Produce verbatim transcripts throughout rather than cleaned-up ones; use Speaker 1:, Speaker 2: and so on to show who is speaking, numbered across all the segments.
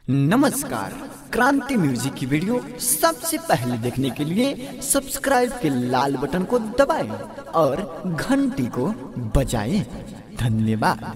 Speaker 1: नमस्कार, क्रांति म्यूजिक की वीडियो सबसे पहले देखने के लिए सब्सक्राइब के लाल बटन को दबाएं और घंटी को बजाएं। धन्यवाद।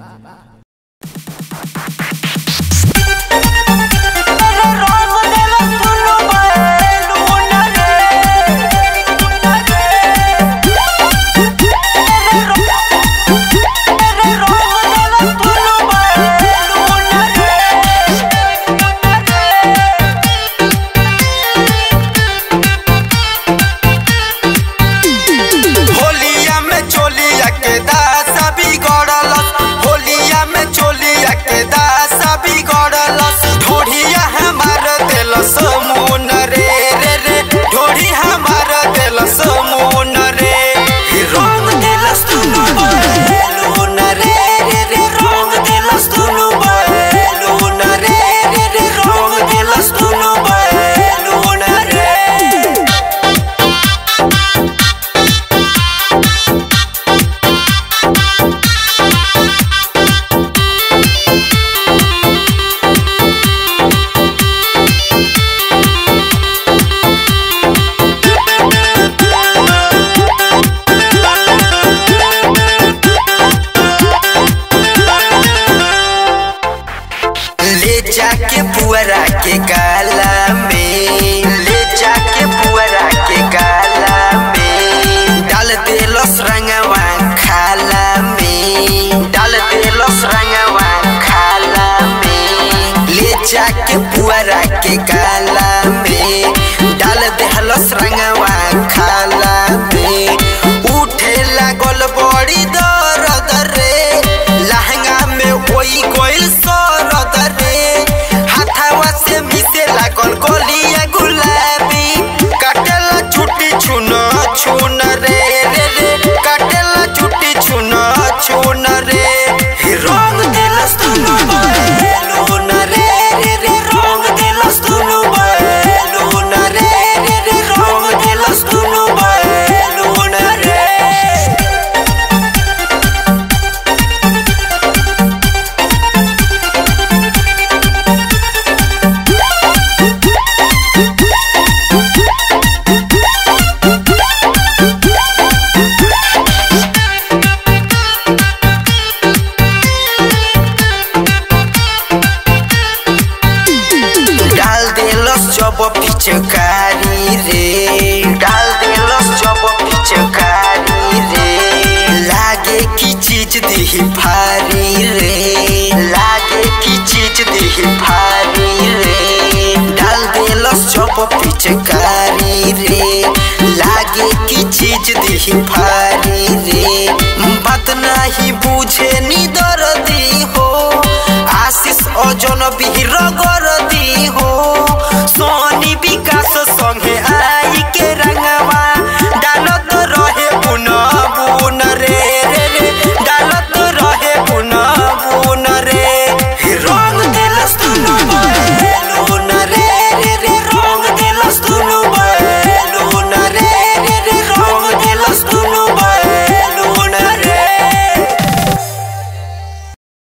Speaker 2: जाके पुअरा के काला में ले जाके पुअरा के काला में डाल देलस रंगवा खाला में डाल देलस रंगवा खाला में ले जाके पुअरा के काला में डाल देलस रंगवा खाला में उठे लागल बड़ी दर्द रे लहंगा में कोई कोई सरद रे गोलिया गुलाबी काटेला छुट्टी छुना छुन रे रे रे काटेला छुट्टी छुना छुन रे रंग दिलस तुनु बैलून रे रे रे रंग दिलस तुनु बैलून रे रे रे रंग दिलस तुनु बैलून रे। जब पिचकारी रे डाल देलस जब पिचकारी रे लागे की चीज दी भारी रे लागे की चीज दी भारी रे डाल देलस जब पिचकारी रे लागे की चीज दी भारी रे बात नहीं बुझे नी दर्दी हो आशीष अजन भी रग